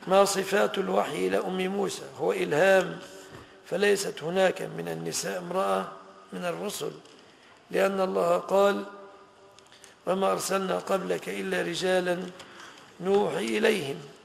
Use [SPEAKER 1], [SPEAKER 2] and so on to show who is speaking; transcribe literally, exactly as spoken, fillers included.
[SPEAKER 1] ما صفات الوحي إلى أم موسى؟ هو إلهام، فليست هناك من النساء امرأة من الرسل، لأن الله قال: وما أرسلنا قبلك إلا رجالا نوحي إليهم.